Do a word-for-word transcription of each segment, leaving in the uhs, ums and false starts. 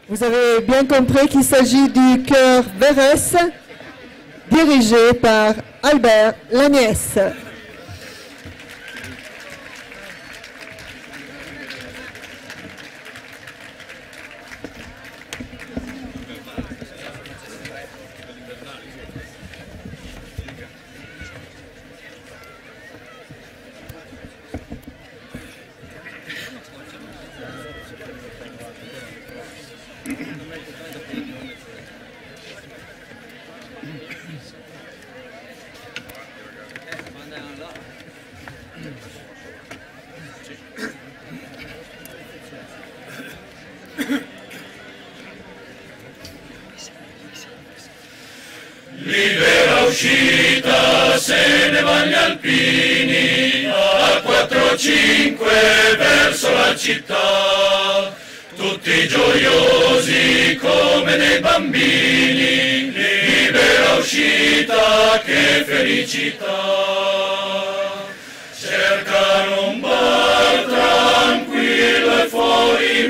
Vous avez bien compris qu'il s'agit du chœur Verès, dirigé par Albert Lagnès. Libera uscita, se ne vanno gli alpini, a quattro cinque verso la città, tutti gioiosi come dei bambini, libera uscita, che felicità, cercano un bar tranquillo e fuori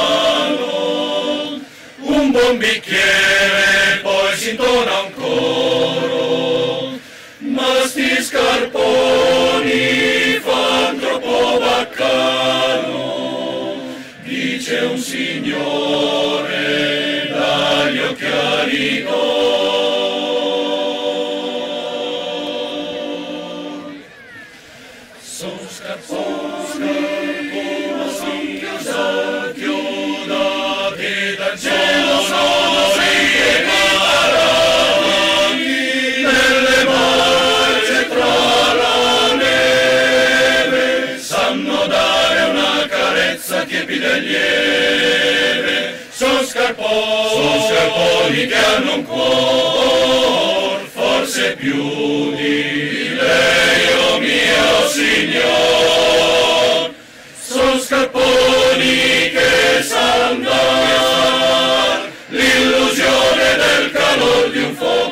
mano, un buon bicchiere, poi si intona un coro, ma sti scarponi fan troppo baccano, dice un signore dagli occhiali d'oro. Sono scarponi, ma son chiudati dal cielo, sono riparati nelle marce tra la neve, sanno dare una carezza tiepida e lieve. Sono scarponi, son scarponi che hanno un cuore, forse più di lei, oh mio signor. Sono scarponi che san dar l'illusione del calor di un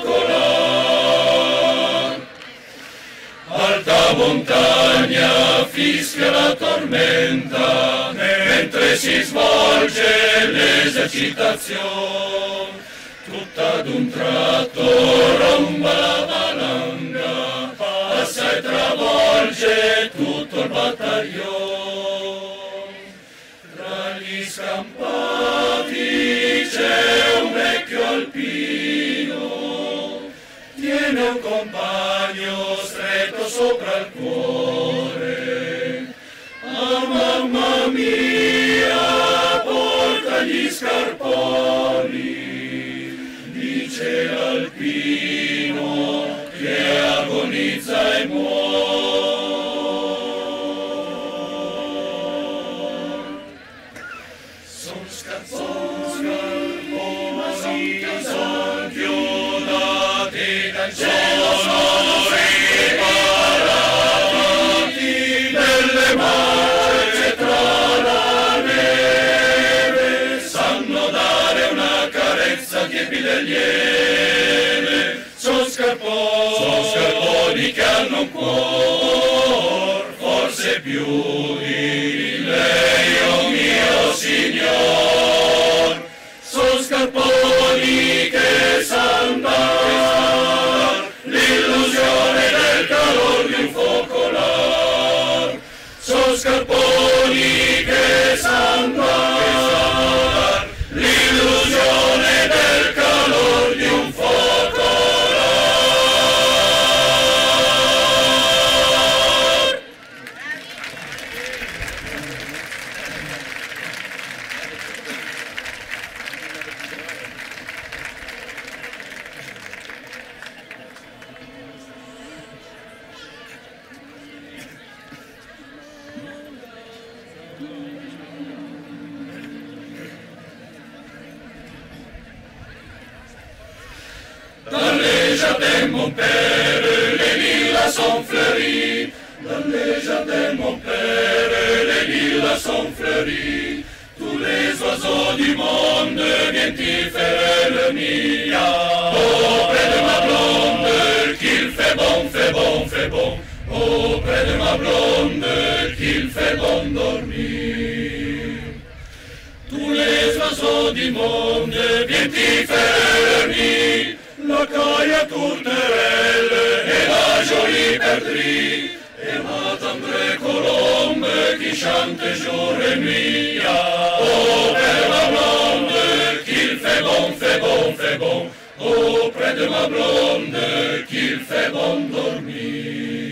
focolare. Alta montagna fischia la tormenta, mentre si svolge l'esercitazione. Tutta ad un tratto romba la valanga, passa e travolge tutto il battaglione. Tra gli scampati c'è un vecchio alpino, tiene un compagno stretto sopra il cuore. Ah, mamma mia, porta gli scarponi, dice l'alpino che agonizza e muore. Son scarponi, ma son chiudati dal cielo, sono riparati nelle marce tra la neve, sanno dare una carezza tiepida e lieve. Son scarponi, son scarponi che hanno un cuore, forse più di lei, oh mio signor. Son scarponi che san dar l'illusione del calor di un focolare. Son scarponi che san dar l'illusione del calor di un focolare. Dans les jardins de mon père, les lilas sont fleuris. Dans les jardins de mon père, les lilas sont fleuris. Tous les oiseaux du monde viennent y faire le nid. Auprès de ma blonde, qu'il fait bon, fait bon, fait bon. Auprès de ma blonde, qu'il fait bon dormir. Tous les oiseaux du monde, viens-t'y faire nid. La caille à tourterelle et la jolie perdrix, et la tendre colombe qui chante jour et nuit. Oh, père ma blonde, qu'il fait bon, fait bon, fait bon, auprès de ma blonde, qu'il fait bon dormir.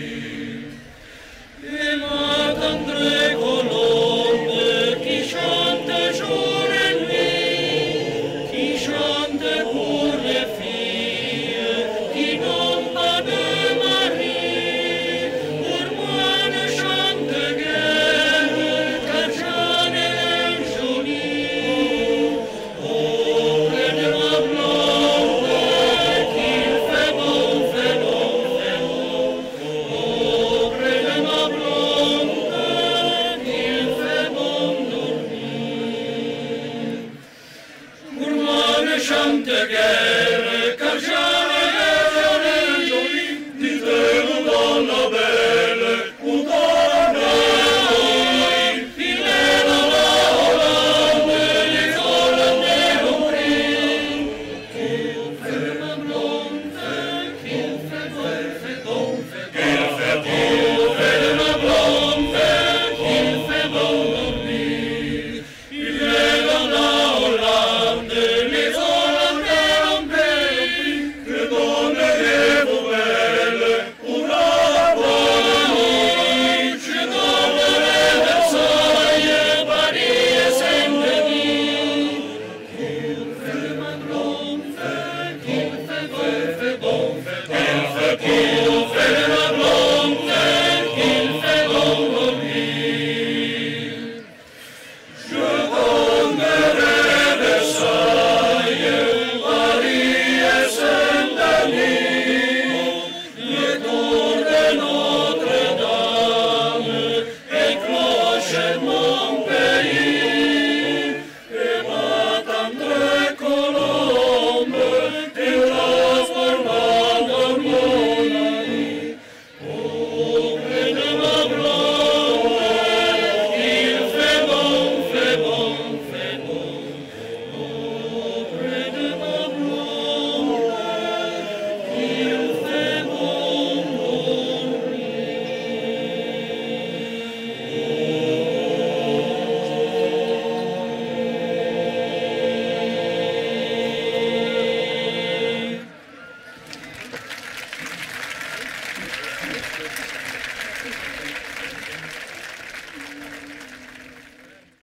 Et la tendre colombe qui chante jour et nuit, qui chante pour les filles qui n'ont pas de mari, pour moi ne chante guère, car j'en ai jolie, auprès de ma blonde, qu'il fait bon, fait bon, fait bon, auprès de ma blonde, qu'il fait bon dormir. Pour moi ne chante guère,